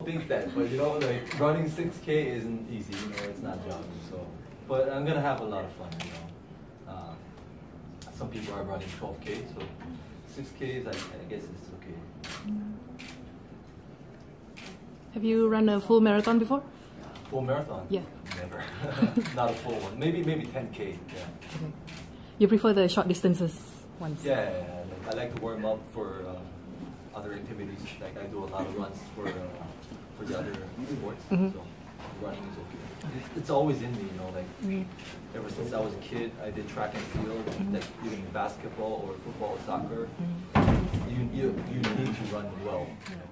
think that, but you know, like running 6K isn't easy. You know, it's not jogging. So, but I'm gonna have a lot of fun. You know, some people are running 12K, so 6K is, I guess it's okay. Have you run a full marathon before? Full marathon? Yeah. Never. Not a full one. Maybe 10K. Yeah. Okay. You prefer the short distances ones? Yeah. I like to warm up for other activities. Like I do a lot of runs for the other sports. So running is okay. It's always in me, you know. Like ever since I was a kid, I did track and field. Like even basketball or football or soccer. You need to run well.